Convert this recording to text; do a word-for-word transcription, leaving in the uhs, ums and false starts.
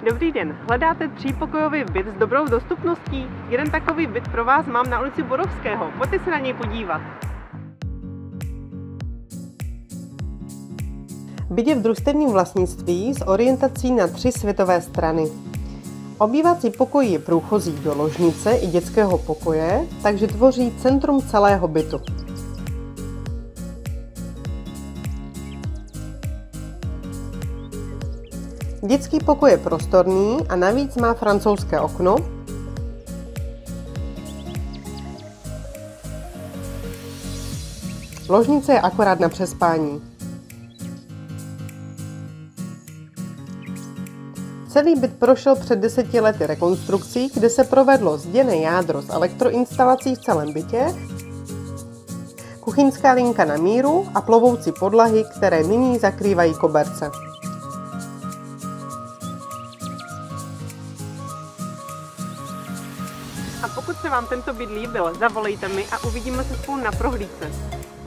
Dobrý den, hledáte třípokojový byt s dobrou dostupností? Jeden takový byt pro vás mám na ulici Borovského, pojďte se na něj podívat. Byt je v družstevním vlastnictví s orientací na tři světové strany. Obývací pokoj je průchozí do ložnice i dětského pokoje, takže tvoří centrum celého bytu. Dětský pokoj je prostorný a navíc má francouzské okno. Ložnice je akorát na přespání. Celý byt prošel před deseti lety rekonstrukcí, kde se provedlo zděné jádro s elektroinstalací v celém bytě, kuchyňská linka na míru a plovoucí podlahy, které nyní zakrývají koberce. A pokud se vám tento byt líbil, zavolejte mi a uvidíme se spolu na prohlídce.